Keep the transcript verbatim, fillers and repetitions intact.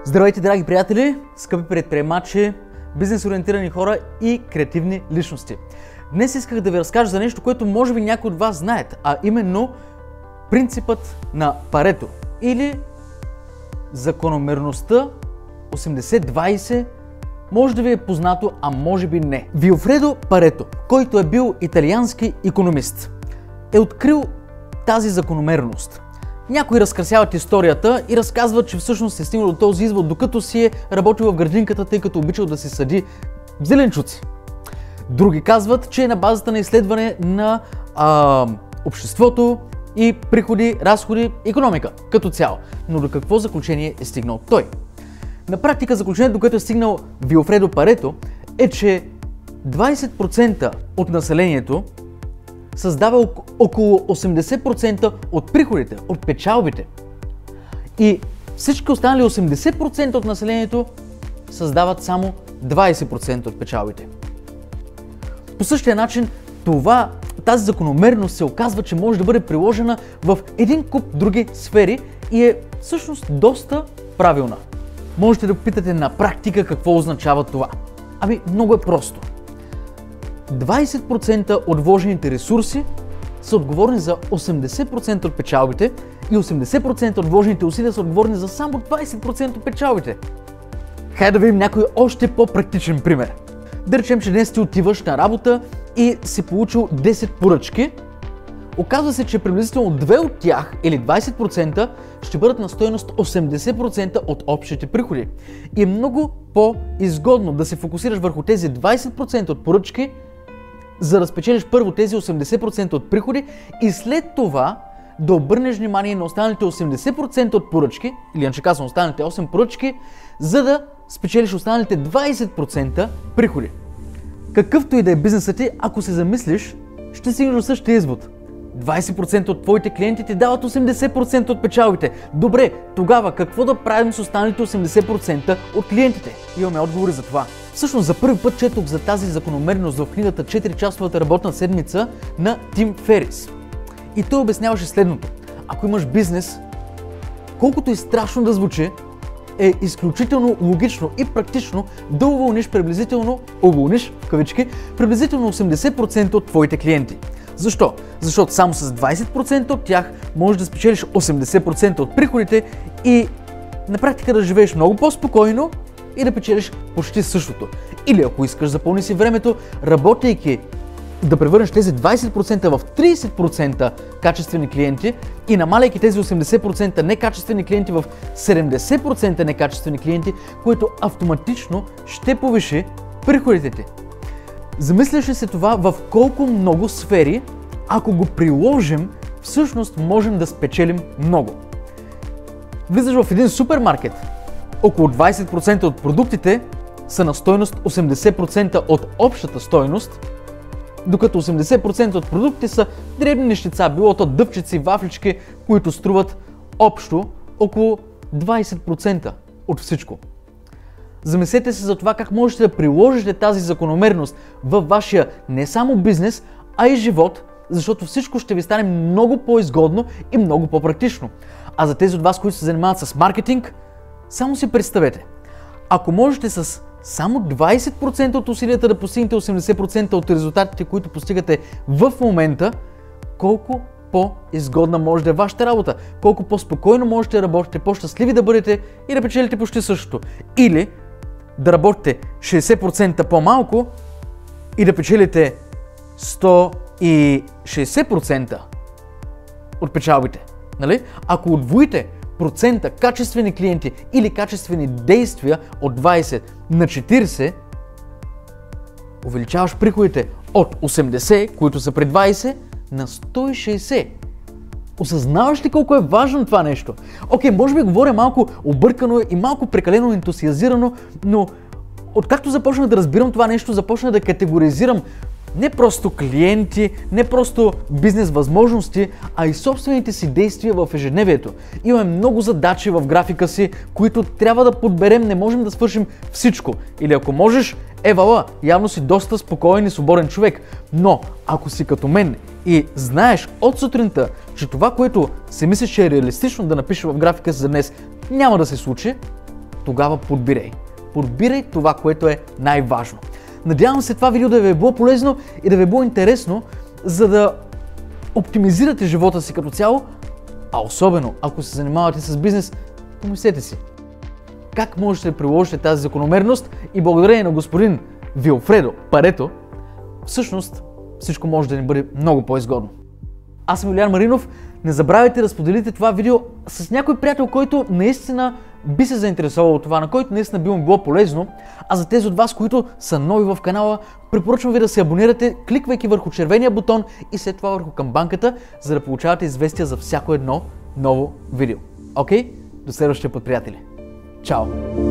Здравейте, драги приятели, скъпи предприемачи, бизнес-ориентирани хора и креативни личности. Днес исках да ви разкажа за нещо, което може би някои от вас знаят, а именно принципът на Парето или закономерността осемдесет двайсет. Може да ви е познато, а може би не. Вилфредо Парето, който е бил италиански икономист, е открил тази закономерност. Някои разкрасяват историята и разказват, че всъщност е стигнал до този извод, докато си е работил в градинката, тъй като обичал да си съди зеленчуци. Други казват, че е на базата на изследване на а, обществото и приходи, разходи, икономика като цяло. Но до какво заключение е стигнал той? На практика заключението, до което е стигнал Вилфредо Парето, е, че двайсет процента от населението създава около осемдесет процента от приходите, от печалбите. И всички останали осемдесет процента от населението създават само двайсет процента от печалбите. По същия начин това, тази закономерност се оказва, че може да бъде приложена в един куп други сфери и е всъщност доста правилна. Можете да попитате на практика какво означава това. Ами много е просто. двайсет процента от вложените ресурси са отговорни за осемдесет процента от печалбите и осемдесет процента от вложените усилия са отговорни за само двайсет процента от печалбите. Хайде да видим някой още по-практичен пример. Да речем, че днес ти отиваш на работа и си получил десет поръчки. Оказва се, че приблизително две от тях, или двайсет процента, ще бъдат на стойност осемдесет процента от общите приходи. И е много по-изгодно да се фокусираш върху тези двайсет процента от поръчки, за да спечелиш първо тези осемдесет процента от приходи и след това да обърнеш внимание на останалите осемдесет процента от поръчки, или иначе казвам останалите осем поръчки, за да спечелиш останалите двайсет процента приходи. Какъвто и да е бизнесът ти, ако се замислиш, ще стигнеш до същия извод. двайсет процента от твоите клиенти ти дават осемдесет процента от печалбите. Добре, тогава какво да правим с останалите осемдесет процента от клиентите? Имаме отговори за това. Всъщност за първи път четох за тази закономерност в книгата четири-часовата работна седмица на Тим Ферис. И той обясняваше следното. Ако имаш бизнес, колкото и страшно да звучи, е изключително логично и практично да уволниш приблизително, уволниш в кавички, приблизително осемдесет процента от твоите клиенти. Защо? Защото само с двайсет процента от тях можеш да спечелиш осемдесет процента от приходите и на практика да живееш много по-спокойно и да печелиш почти същото. Или ако искаш, запълни си времето, работейки да превърнеш тези двайсет процента в трийсет процента качествени клиенти и намаляйки тези осемдесет процента некачествени клиенти в седемдесет процента некачествени клиенти, което автоматично ще повиши приходите ти. Замисляш ли се това в колко много сфери, ако го приложим, всъщност можем да спечелим много? Влизаш в един супермаркет, около двайсет процента от продуктите са на стойност осемдесет процента от общата стойност, докато осемдесет процента от продуктите са дребни нещица, било то дъвчици, вафлички, които струват общо около двайсет процента от всичко. Замислете се за това как можете да приложите тази закономерност във вашия не само бизнес, а и живот, защото всичко ще ви стане много по-изгодно и много по-практично. А за тези от вас, които се занимават с маркетинг, само си представете, ако можете с само двайсет процента от усилията да постигнете осемдесет процента от резултатите, които постигате в момента, колко по-изгодна може да е вашата работа, колко по-спокойно можете да работите, по-щастливи да бъдете и да печелите почти същото. Или да работите шейсет процента по-малко и да печелите сто и шейсет процента от печалбите. Нали? Ако удвоите процента качествени клиенти или качествени действия от двайсет на четирийсет, увеличаваш приходите от осемдесет, които са при двайсет, на сто и шейсет. Осъзнаваш ли колко е важно това нещо? Окей, може би говоря малко объркано и малко прекалено ентусиазирано, но откакто започнах да разбирам това нещо, започнах да категоризирам не просто клиенти, не просто бизнес възможности, а и собствените си действия в ежедневието. Имаме много задачи в графика си, които трябва да подберем, не можем да свършим всичко. Или ако можеш, евала, явно си доста спокоен и свободен човек. Но ако си като мен и знаеш от сутринта, че това, което се мислиш, че е реалистично да напишеш в графика си за днес, няма да се случи, тогава подбирай. Подбирай това, което е най-важно. Надявам се това видео да ви е било полезно и да ви е било интересно, за да оптимизирате живота си като цяло, а особено ако се занимавате с бизнес, помислете си как можете да приложите тази закономерност и благодарение на господин Вилфредо Парето, всъщност всичко може да ни бъде много по-изгодно. Аз съм Илиян Маринов. Не забравяйте да споделите това видео с някой приятел, който наистина би се заинтересувал от това, на който наистина би му било полезно. А за тези от вас, които са нови в канала, препоръчвам ви да се абонирате, кликвайки върху червения бутон и след това върху камбанката, за да получавате известия за всяко едно ново видео. Окей? До следващия път, приятели. Чао!